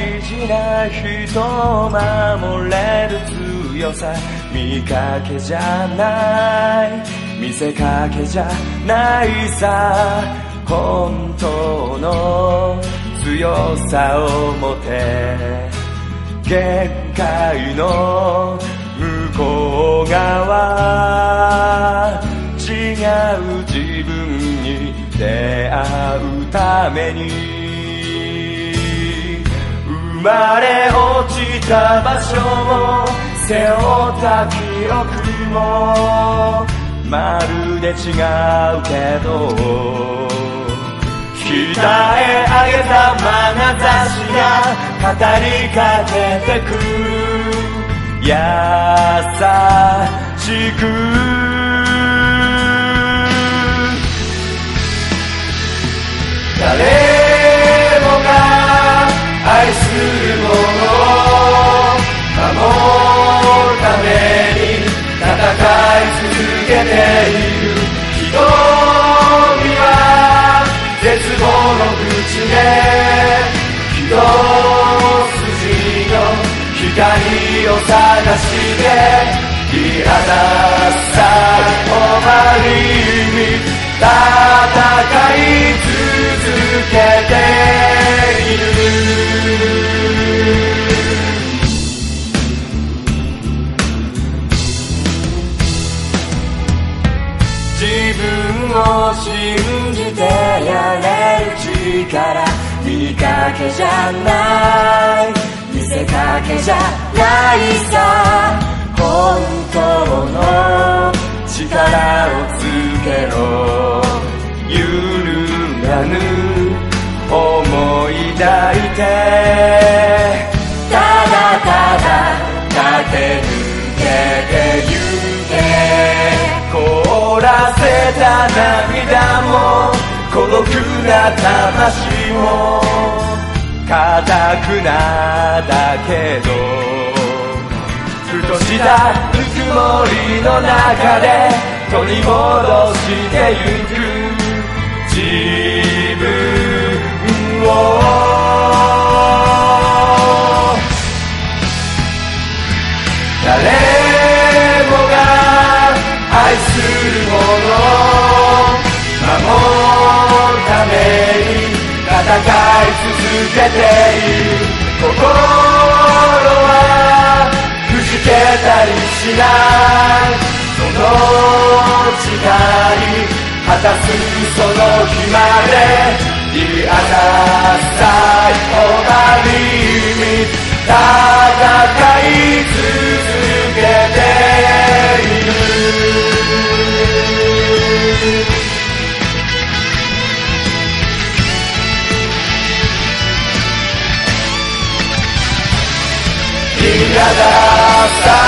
事な人を守れる強さ、見かけじゃない見せかけじゃないさ、本当の強さを持て、限界の向こう側、違う自分に出会うために、生まれ落ちた場所も背負った記憶もまるで違うけど、鍛え上げた眼差しが語りかけてく、優しく誰もが愛するものを守るために戦い続けている、瞳は絶望の淵で一筋の光を探していあなさ終わりに戦い続けている。自分を信じてやれる力、見かけじゃない見せかけじゃないさ、本当の力をつけろ、揺るがぬ思い抱いて、ただただ駆け抜けてゆけ、凍らせた涙も孤独な魂も固くなだけど、ふとしたぬくもりの中で取り戻してゆく自分を、誰もが愛するものを守るために戦い続けている、心はくじけたりしない、その誓い果たすその日まで、いあなさい終わりに戦い続けている。いあなさ